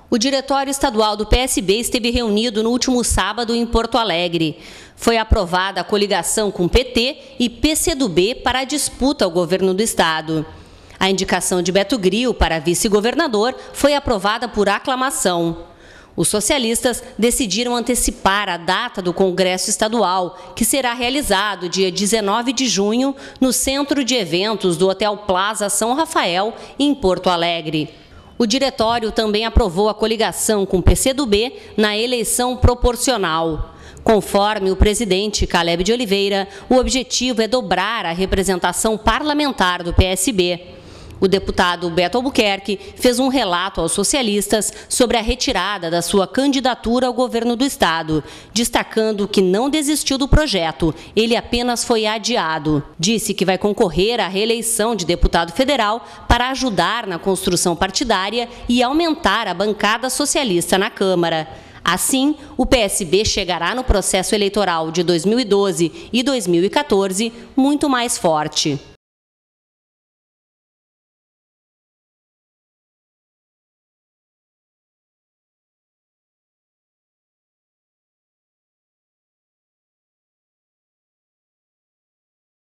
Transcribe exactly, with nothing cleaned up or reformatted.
O Diretório Estadual do P S B esteve reunido no último sábado em Porto Alegre. Foi aprovada a coligação com P T e P C do B para a disputa ao governo do Estado. A indicação de Beto Grillo para vice-governador foi aprovada por aclamação. Os socialistas decidiram antecipar a data do Congresso Estadual, que será realizado dia dezenove de junho no Centro de Eventos do Hotel Plaza São Rafael, em Porto Alegre. O diretório também aprovou a coligação com o P C do B na eleição proporcional. Conforme o presidente Caleb de Oliveira, o objetivo é dobrar a representação parlamentar do P S B. O deputado Beto Albuquerque fez um relato aos socialistas sobre a retirada da sua candidatura ao governo do Estado, destacando que não desistiu do projeto, ele apenas foi adiado. Disse que vai concorrer à reeleição de deputado federal para ajudar na construção partidária e aumentar a bancada socialista na Câmara. Assim, o P S B chegará no processo eleitoral de dois mil e doze e dois mil e quatorze muito mais forte.